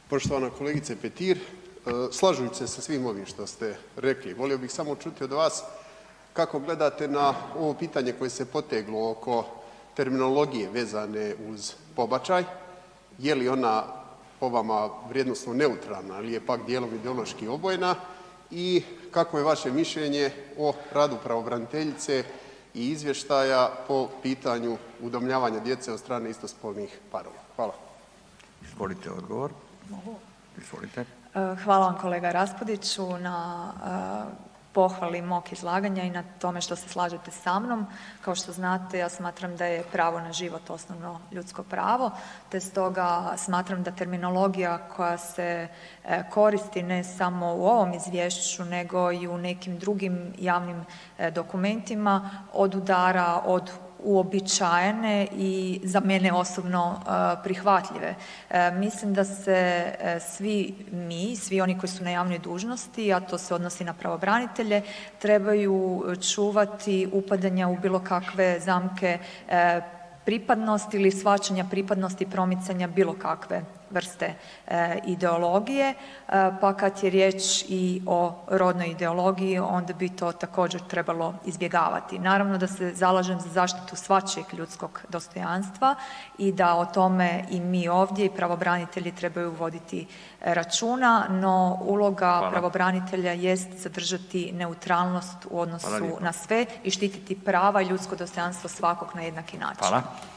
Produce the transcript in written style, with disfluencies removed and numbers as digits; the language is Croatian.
Poštovana kolegice Petir, slažujući se sa svim ovim što ste rekli, volio bih samo čuti od vas kako gledate na ovo pitanje koje se poteglo oko terminologije vezane uz pobačaj, je li ona po vama vrijednosno neutralna ili je pak dijelom ideološki obojena i kakvo je vaše mišljenje o radu pravobraniteljice i izvještaja po pitanju udomljavanja djece od strane istospolnih parova? Hvala. Izvolite odgovor. Izvolite. Hvala vam kolega Raspudiću na pohvali mog izlaganja i na tome što se slažete sa mnom. Kao što znate, ja smatram da je pravo na život osnovno ljudsko pravo, te stoga smatram da terminologija koja se koristi ne samo u ovom izvješću nego i u nekim drugim javnim dokumentima odudara od uobičajene i za mene osobno prihvatljive. Mislim da se svi oni koji su na javnoj dužnosti, a to se odnosi na pravobranitelje, trebaju čuvati upadanja u bilo kakve zamke pripadnosti ili shvaćanja pripadnosti i promicanja bilo kakve vrste ideologije, pa kad je riječ i o rodnoj ideologiji onda bi to također trebalo izbjegavati. Naravno da se zalažem za zaštitu svačijeg ljudskog dostojanstva i da o tome i mi ovdje i pravobranitelji trebaju voditi računa, no uloga pravobranitelja jest zadržati neutralnost u odnosu na sve i štititi prava i ljudsko dostojanstvo svakog na jednaki način. Hvala.